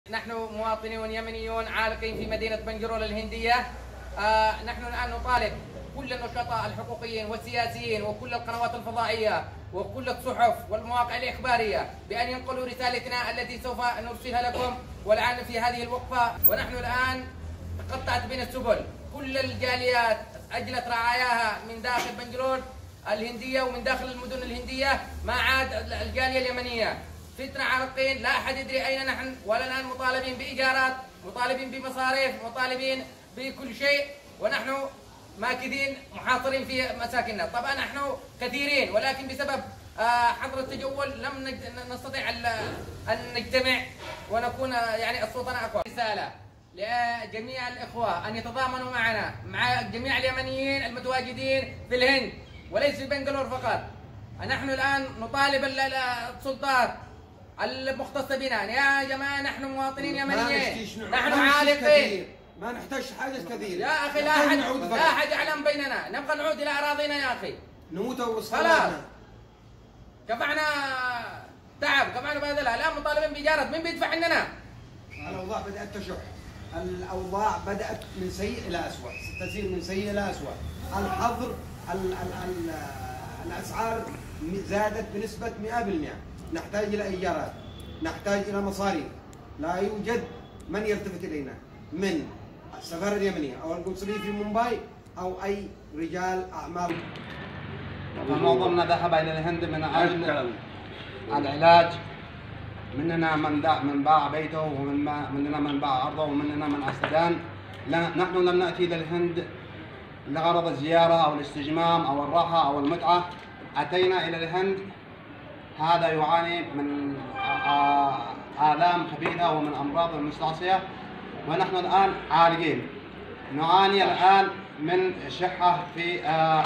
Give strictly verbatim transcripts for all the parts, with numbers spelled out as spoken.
نحن مواطنون يمنيون عالقين في مدينة بنجرول الهندية. آه نحن الآن نطالب كل النشطاء الحقوقيين والسياسيين وكل القنوات الفضائية وكل الصحف والمواقع الإخبارية بأن ينقلوا رسالتنا التي سوف نرسلها لكم والآن في هذه الوقفة. ونحن الآن تقطعت بين السبل، كل الجاليات أجلت رعاياها من داخل بنجرول الهندية ومن داخل المدن الهندية، ما عاد الجالية اليمنية. فتنا عالقين، لا أحد يدري أين نحن، ولا الآن مطالبين بإيجارات، مطالبين بمصاريف، مطالبين بكل شيء، ونحن ماكثين محاصرين في مساكننا. طبعا نحن كثيرين، ولكن بسبب حظر التجول لم نستطيع أن نجتمع ونكون يعني صوتنا أقوى. رسالة لجميع الإخوة أن يتضامنوا معنا، مع جميع اليمنيين المتواجدين في الهند وليس في بنغلور فقط. نحن الآن نطالب السلطات المختصة بنا، يا جماعة نحن مواطنين يمنيين، نحن عالقين، ما نحتاج حاجة كثير يا أخي. لا أحد لا أحد يعلم بيننا، نبغى نعود إلى أراضينا يا أخي. نموت ونصفى. خلاص كفعنا تعب، كفعنا بهذلها، لا مطالبين بإيجارة، مين بيدفع عندنا؟ الأوضاع بدأت تشح، الأوضاع بدأت من سيء إلى أسوأ، تسير من سيء إلى أسوأ. الحظر ال ال ال الأسعار زادت بنسبة مئة بالمئة. نحتاج إلى إيجارات، نحتاج إلى مصاريف، لا يوجد من يلتفت إلينا من السفارة اليمنية أو القنصلية في مومباي أو أي رجال أعمال. معظمنا ذهب إلى الهند من أجل العلاج. مننا من من باع بيته، ومننا من باع أرضه، ومننا من استدان. نحن لم نأتي إلى الهند لغرض الزيارة أو الاستجمام أو الراحة أو المتعة. أتينا إلى الهند، هذا يعاني من آلام خبيثة ومن أمراض مستعصية، ونحن الآن عالقين. نعاني الآن من شحة في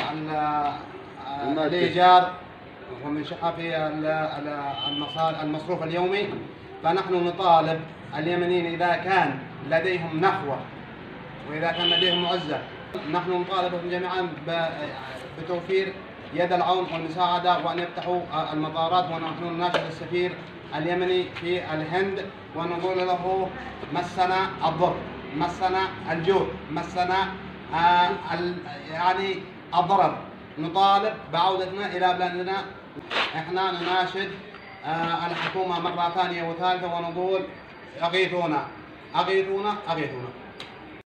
الإيجار ومن شحة في المصروف اليومي. فنحن نطالب اليمنيين إذا كان لديهم نخوة وإذا كان لديهم معزة، نحن نطالبهم جميعا بتوفير يد العون والمساعدة، وأن يفتحوا المطارات. ونحن نناشد السفير اليمني في الهند ونقول له مسنا الضر، مسنا الجوع، مسنا آه يعني الضرر. نطالب بعودتنا إلى بلادنا. احنا نناشد آه الحكومة مرة ثانية وثالثة ونقول أغيثونا أغيثونا أغيثونا.